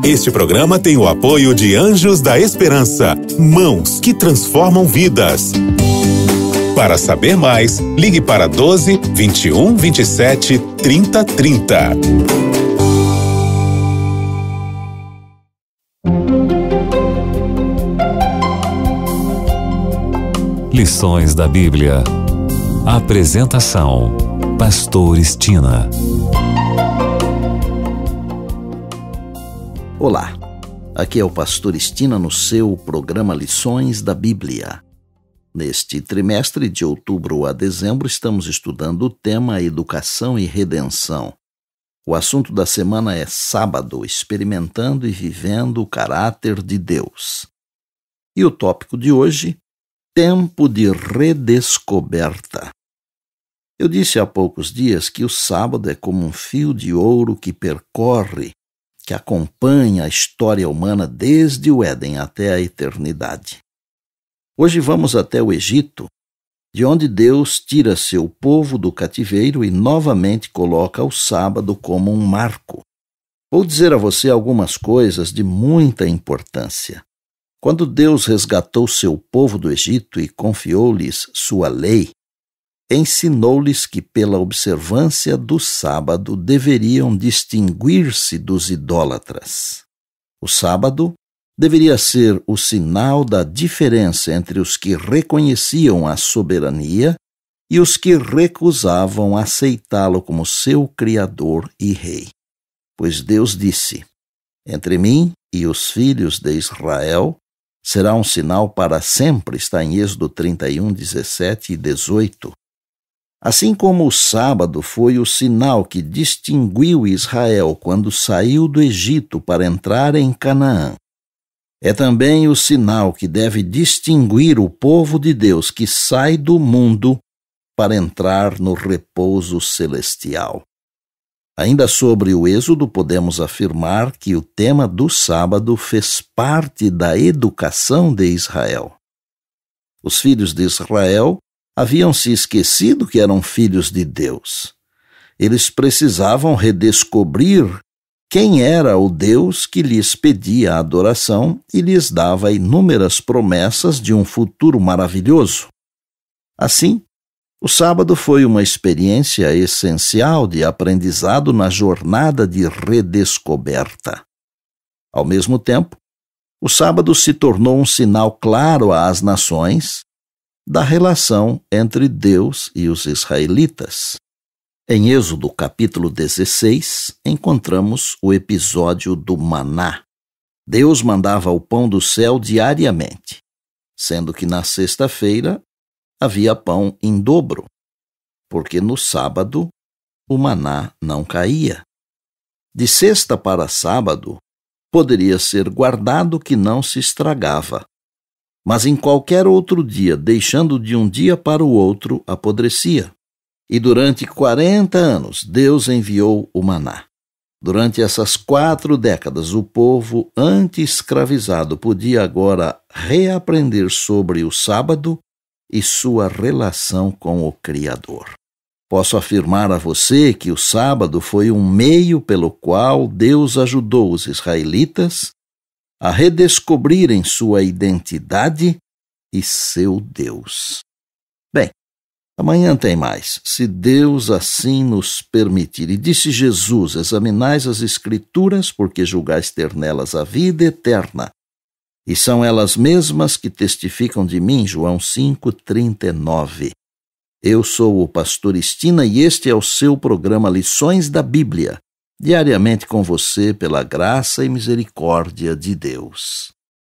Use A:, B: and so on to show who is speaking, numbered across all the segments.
A: Este programa tem o apoio de Anjos da Esperança, mãos que transformam vidas. Para saber mais, ligue para 12 21 27 30 30.
B: Lições da Bíblia. Apresentação: Pastor Estina.
C: Olá, aqui é o Pastor Estina no seu programa Lições da Bíblia. Neste trimestre, de outubro a dezembro, estamos estudando o tema Educação e Redenção. O assunto da semana é Sábado, experimentando e vivendo o caráter de Deus. E o tópico de hoje, Tempo de redescoberta. Eu disse há poucos dias que o sábado é como um fio de ouro que percorre, que acompanha a história humana desde o Éden até a eternidade. Hoje vamos até o Egito, de onde Deus tira seu povo do cativeiro e novamente coloca o sábado como um marco. Vou dizer a você algumas coisas de muita importância. Quando Deus resgatou seu povo do Egito e confiou-lhes sua lei, ensinou-lhes que pela observância do sábado deveriam distinguir-se dos idólatras. O sábado deveria ser o sinal da diferença entre os que reconheciam a soberania e os que recusavam aceitá-lo como seu Criador e Rei. Pois Deus disse: entre mim e os filhos de Israel será um sinal para sempre, está em Êxodo 31, 17 e 18. Assim como o sábado foi o sinal que distinguiu Israel quando saiu do Egito para entrar em Canaã, é também o sinal que deve distinguir o povo de Deus que sai do mundo para entrar no repouso celestial. Ainda sobre o Êxodo, podemos afirmar que o tema do sábado fez parte da educação de Israel. Os filhos de Israel haviam se esquecido que eram filhos de Deus. Eles precisavam redescobrir quem era o Deus que lhes pedia a adoração e lhes dava inúmeras promessas de um futuro maravilhoso. Assim, o sábado foi uma experiência essencial de aprendizado na jornada de redescoberta. Ao mesmo tempo, o sábado se tornou um sinal claro às nações da relação entre Deus e os israelitas. Em Êxodo capítulo 16, encontramos o episódio do maná. Deus mandava o pão do céu diariamente, sendo que na sexta-feira havia pão em dobro, porque no sábado o maná não caía. De sexta para sábado, poderia ser guardado que não se estragava, mas em qualquer outro dia, deixando de um dia para o outro, apodrecia. E durante 40 anos, Deus enviou o maná. Durante essas 4 décadas, o povo anti-escravizado podia agora reaprender sobre o sábado e sua relação com o Criador. Posso afirmar a você que o sábado foi um meio pelo qual Deus ajudou os israelitas a redescobrirem sua identidade e seu Deus. Bem, amanhã tem mais, se Deus assim nos permitir. E disse Jesus: examinais as Escrituras, porque julgais ter nelas a vida eterna, e são elas mesmas que testificam de mim. João 5:39. Eu sou o Pastor Estina e este é o seu programa Lições da Bíblia, diariamente com você pela graça e misericórdia de Deus.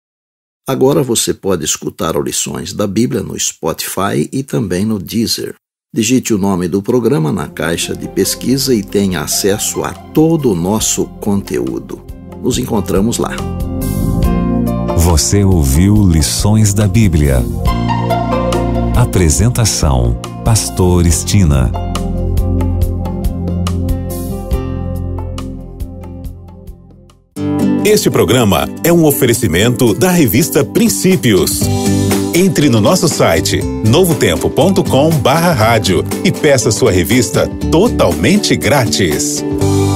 C: Agora você pode escutar Lições da Bíblia no Spotify e também no Deezer. Digite o nome do programa na caixa de pesquisa e tenha acesso a todo o nosso conteúdo. Nos encontramos lá.
B: Você ouviu Lições da Bíblia. Apresentação: Pastor Estina.
A: Este programa é um oferecimento da revista Princípios. Entre no nosso site novotempo.com/rádio e peça sua revista totalmente grátis.